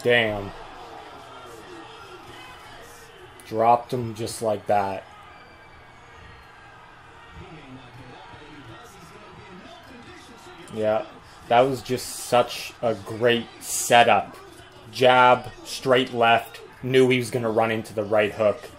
Damn. Dropped him just like that. Yeah, that was just such a great setup. Jab, straight left, knew he was going to run into the right hook.